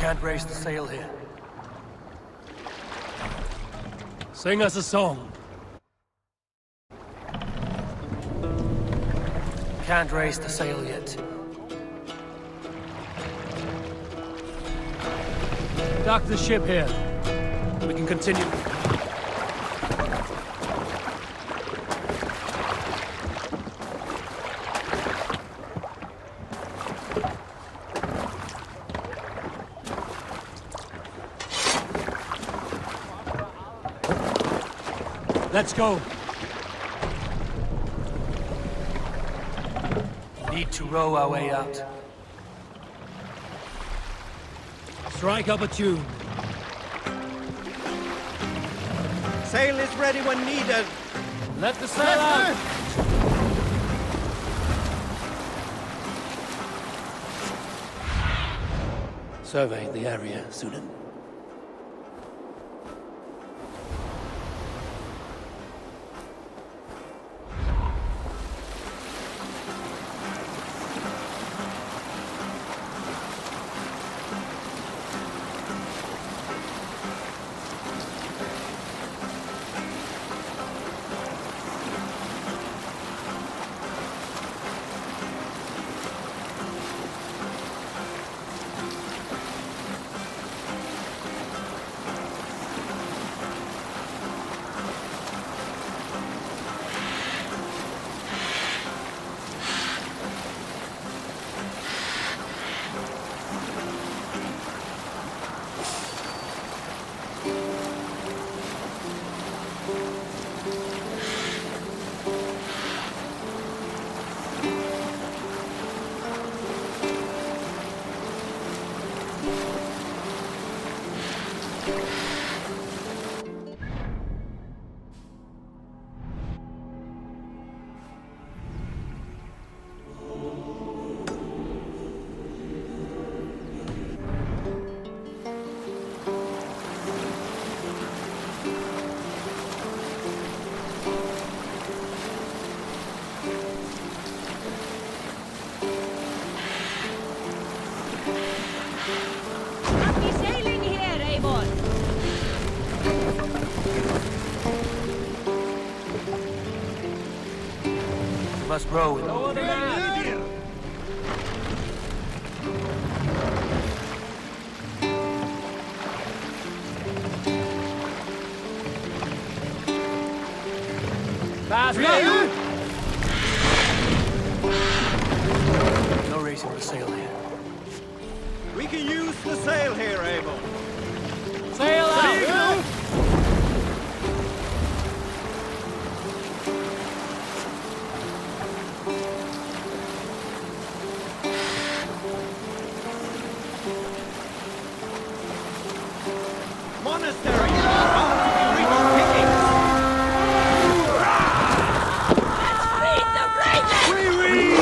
Can't raise the sail here. Sing us a song. Can't raise the sail yet. Dock the ship here. We can continue. Let's go. Need to row our way out. Strike up a tune. Sail is ready when needed. Let the sail out. Survey the area, Sunan. Must row with no other man. Fast, no raising the sail here. We can use the sail here, Eivor. Sail out! Monastery! Bound to be rich pickings! Let's feed the ravens!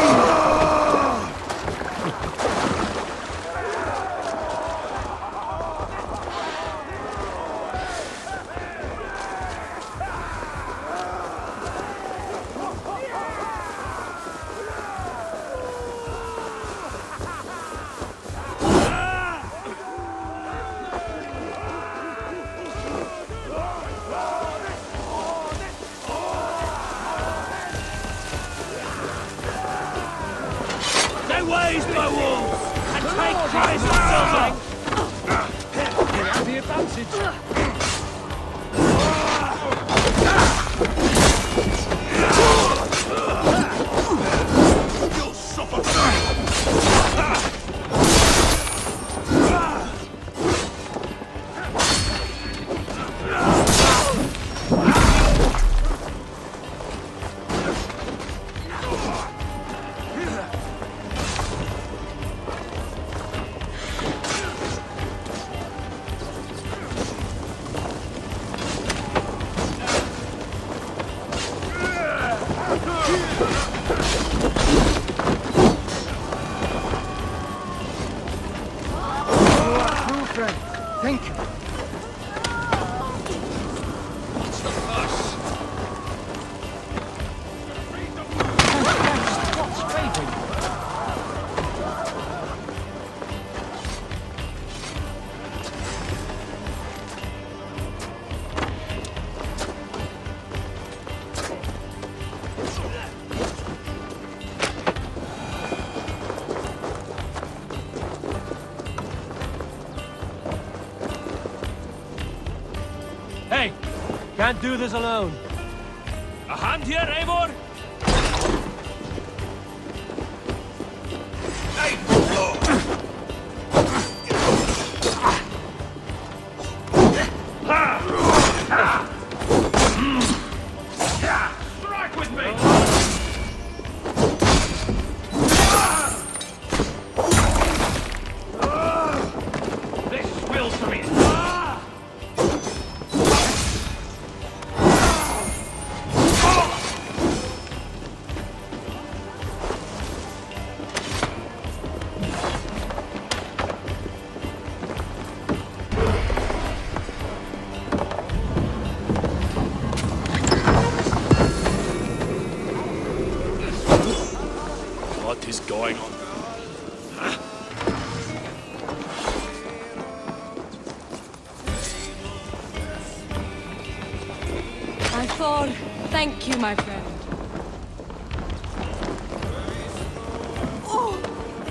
Ways, my wolves! And take prize of silver! We have the advantage! You'll suffer! Think. What's the fuss? What's favoring? can't do this alone. A hand here, Eivor? Hey! Strike with me! This will to me! What is going on? Eivor, thank you, my friend. Oh.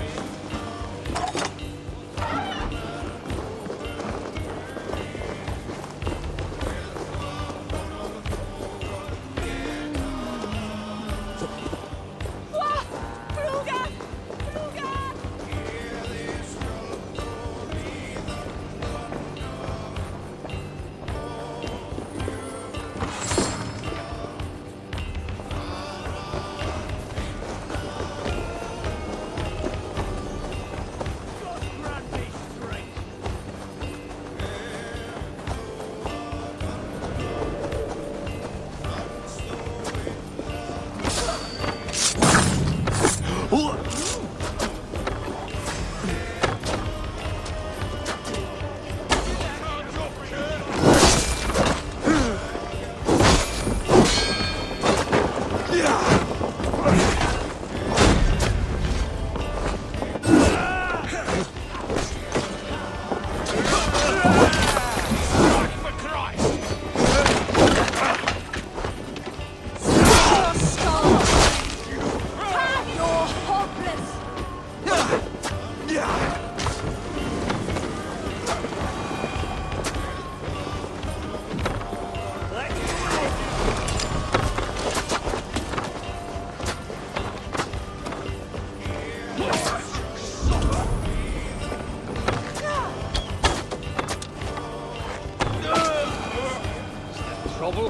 Trouble?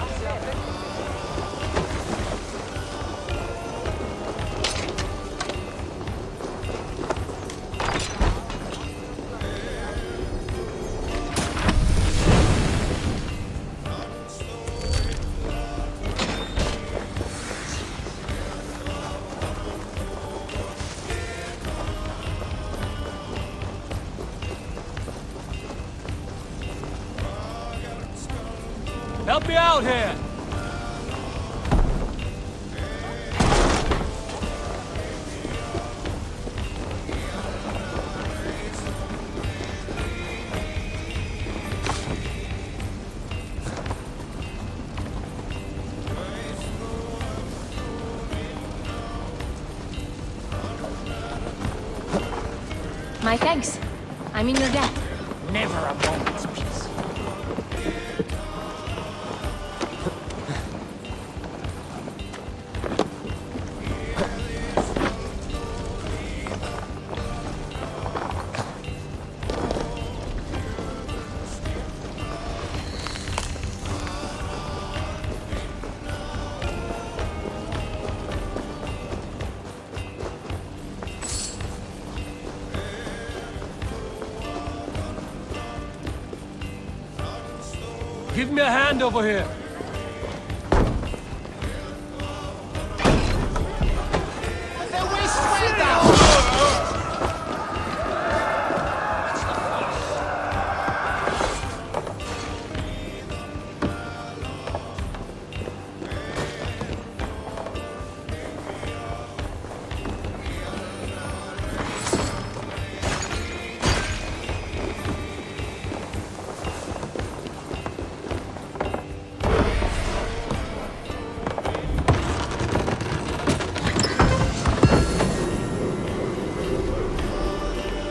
Help me out here! My thanks. I'm in your debt. Never a moment's peace. Give me a hand over here.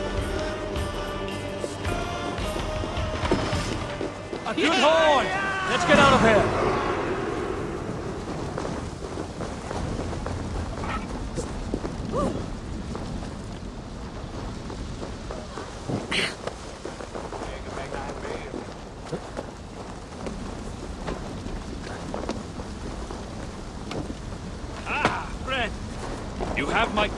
A good horn! Let's get out of here. Ah, friend. You have my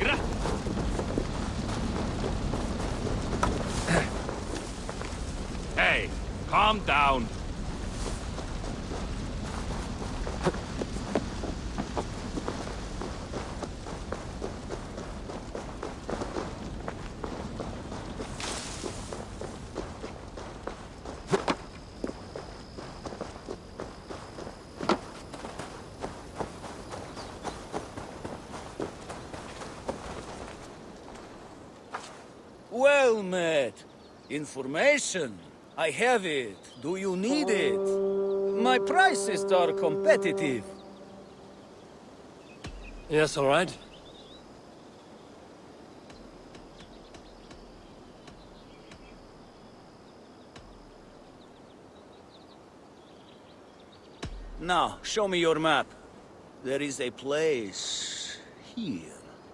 Hey, calm down. Well met. Information. I have it. Do you need it? My prices are competitive. Yes, all right. Now, show me your map. There is a place here.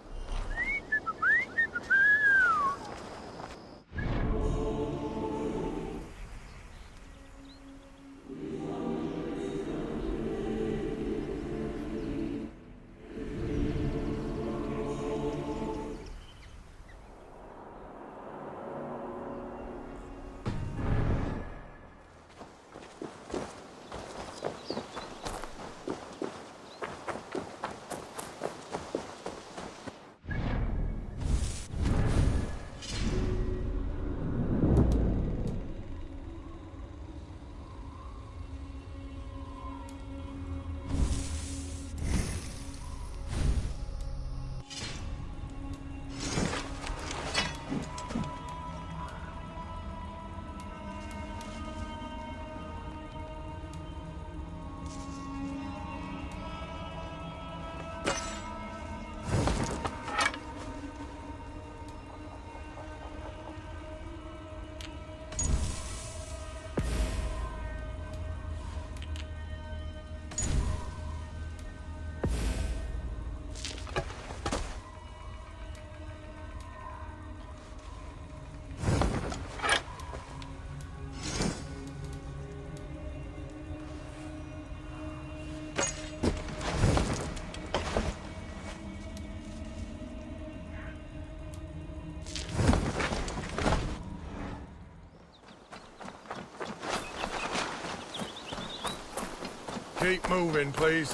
Keep moving, please.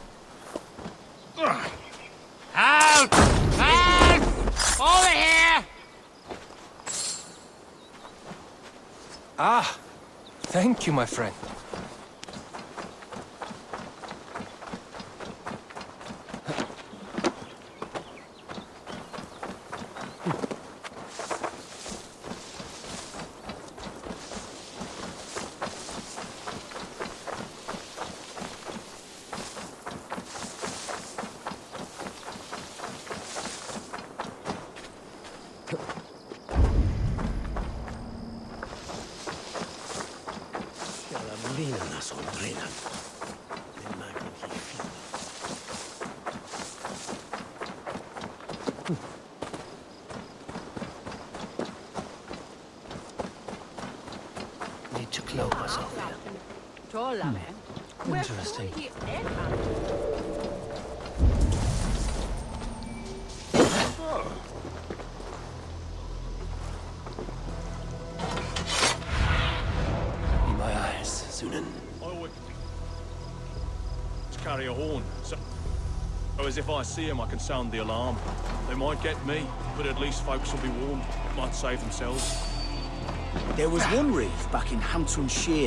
Out! Out! Over here! Ah, thank you, my friend. Need to clothe myself here. Interesting. Be my eyes, Sunan. Let's carry a horn. So as if I see them, I can sound the alarm. They might get me, but at least folks will be warned. Might save themselves. There was one reef back in Hamptonshire.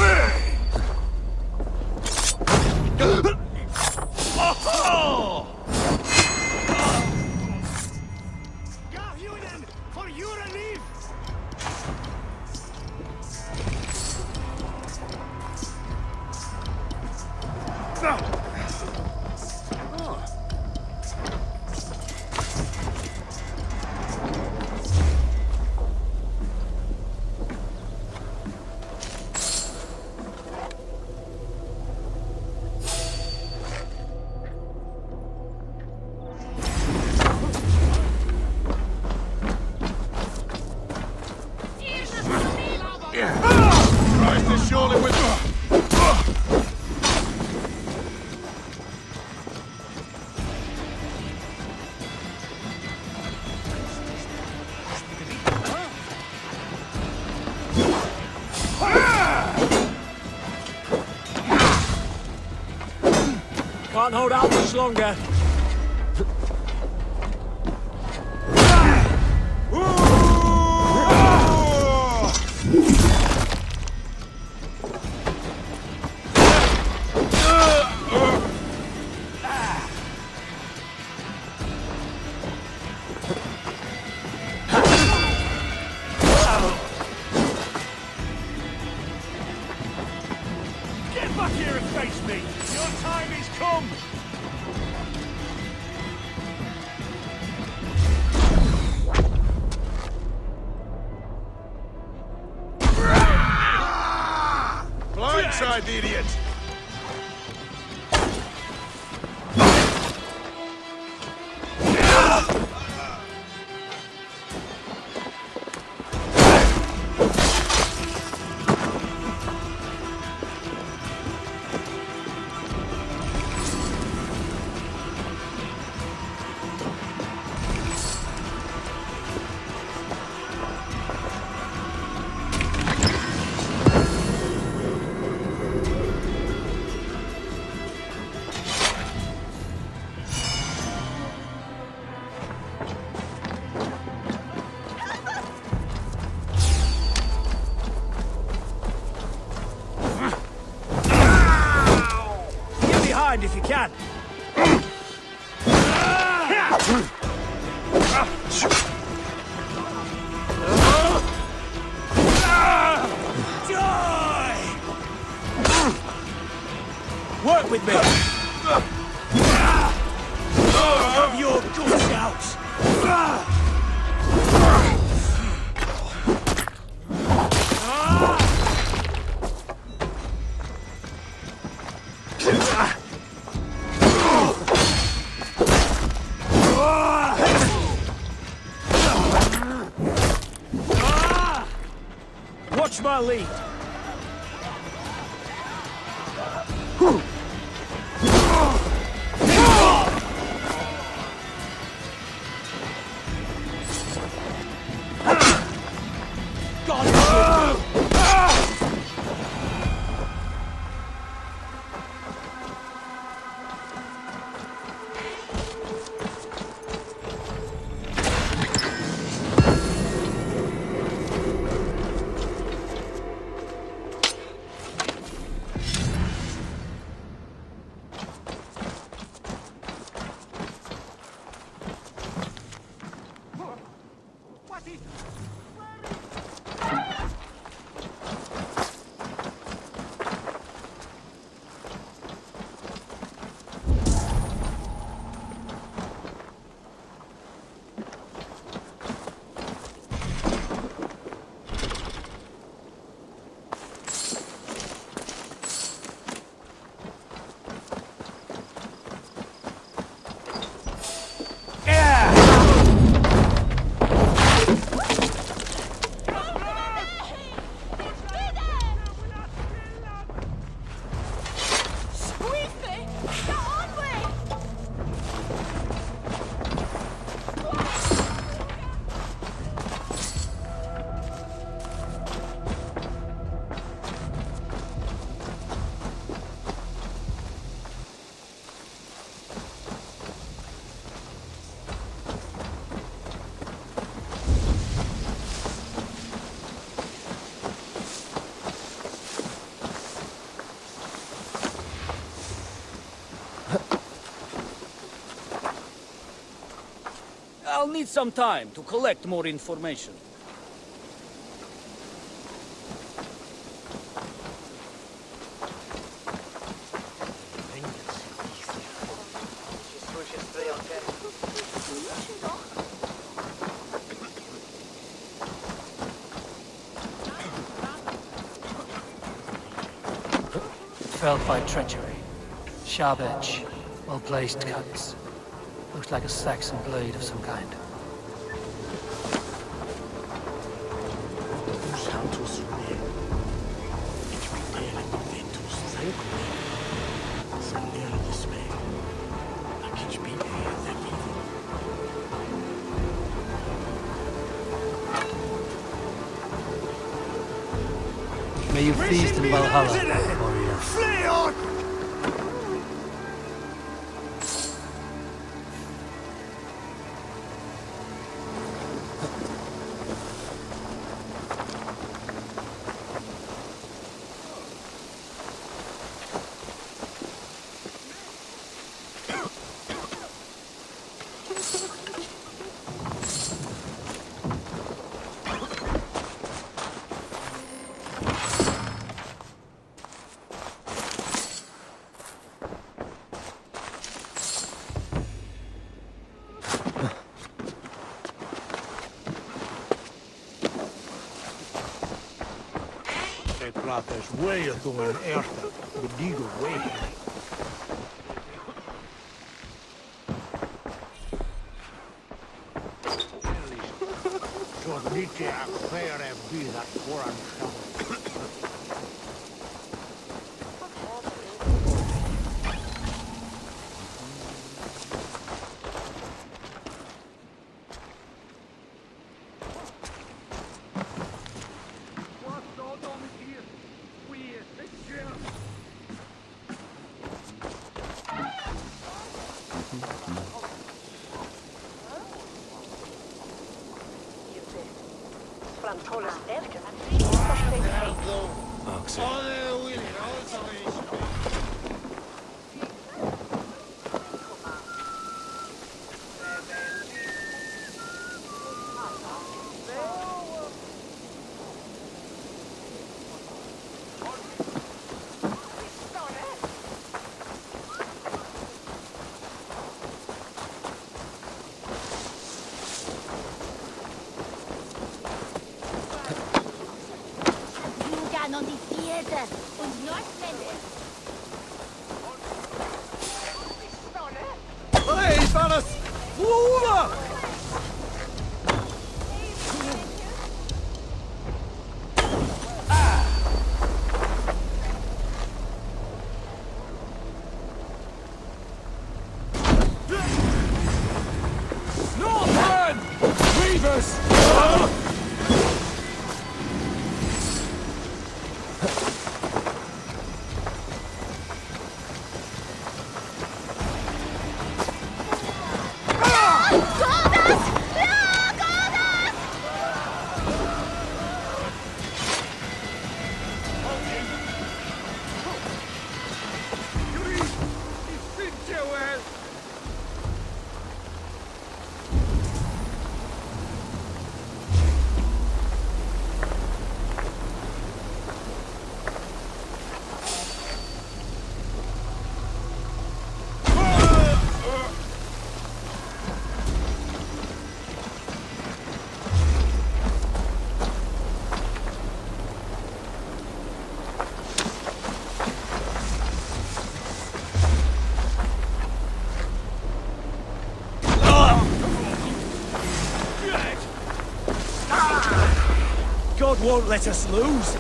For your relief! can't hold out much longer. Get back here and face me! Your time is come! Blindside, idiot! If you can. Work with me. Have your guts out. Watch my lead. I'll need some time to collect more information. Felled by treachery. Sharp edge. Well-placed cuts. Looks like a Saxon blade of some kind. May you feast in Valhalla, warrior. Flee on! prates way door een eerste. Bedigo way. Zoals niet te ver en wie dat vooraan staat. Hey, fellas! Whoa! Northern! Reavers! God won't let us lose.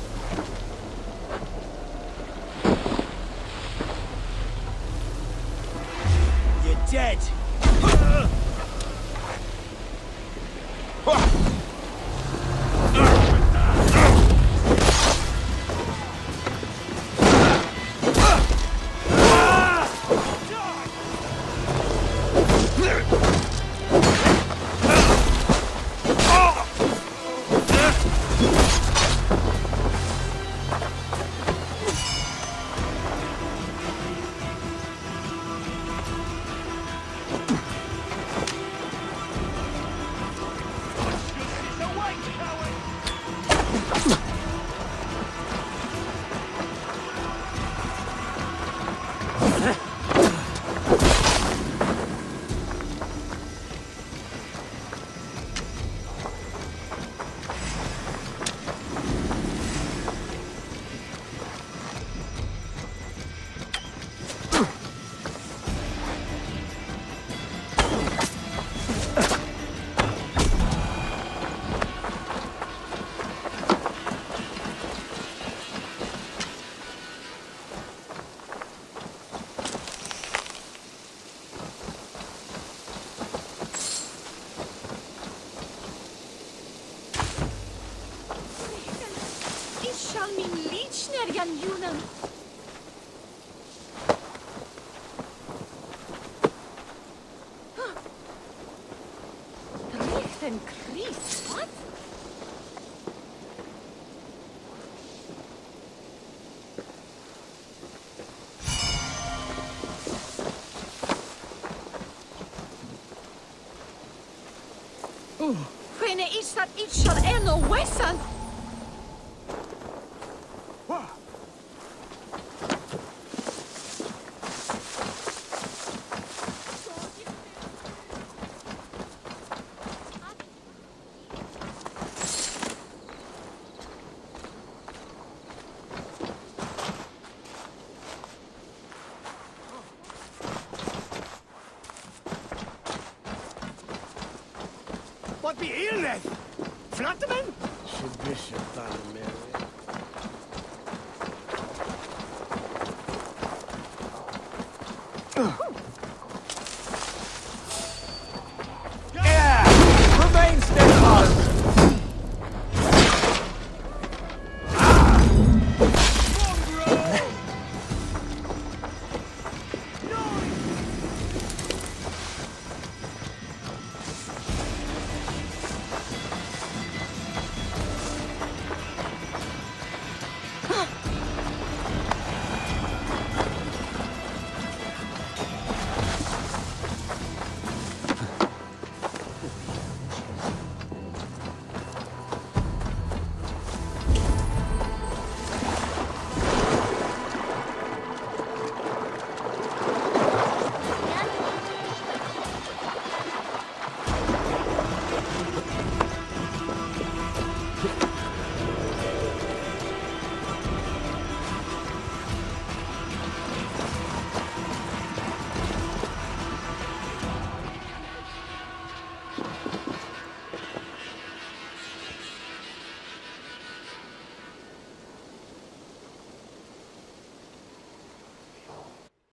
You're dead. Quene is dat iets shall end no wessan? death. Flatterman? Should Bishop Barmere.